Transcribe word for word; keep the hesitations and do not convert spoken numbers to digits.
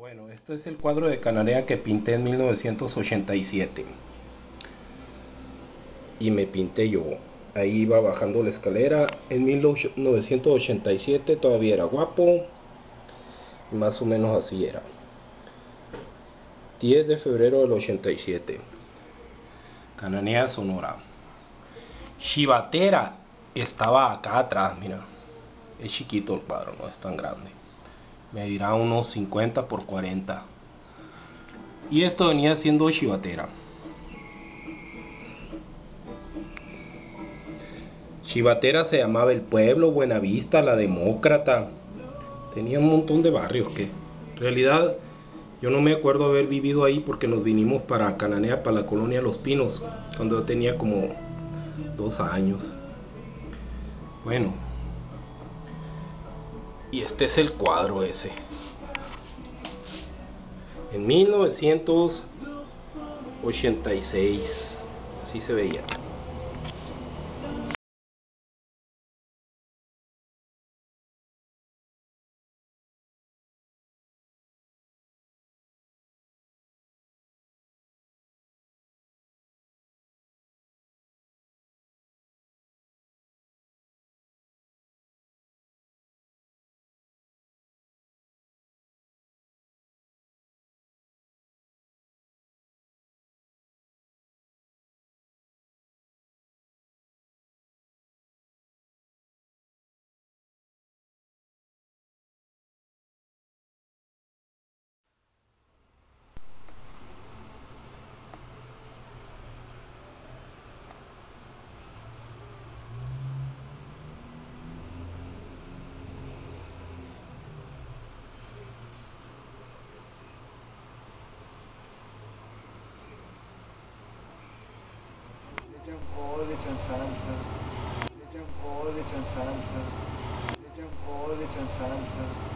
Bueno, este es el cuadro de Cananea que pinté en mil novecientos ochenta y siete. Y me pinté yo. Ahí iba bajando la escalera. En mil novecientos ochenta y siete todavía era guapo. Más o menos así era. diez de febrero del ochenta y siete. Cananea, Sonora. Chivatera estaba acá atrás, mira. Es chiquito el cuadro, no es tan grande. Medirá unos cincuenta por cuarenta. Y esto venía siendo chivatera. Chivatera se llamaba El Pueblo, Buenavista, La Demócrata. Tenía un montón de barrios que en realidad yo no me acuerdo haber vivido ahí porque nos vinimos para Cananea, para la colonia Los Pinos, cuando yo tenía como dos años. Bueno, y este es el cuadro ese. En mil novecientos ochenta y seis, así se veía. Le echan col, le echan salsa, le echan col, le echan salsa, le echan col, le echan salsa.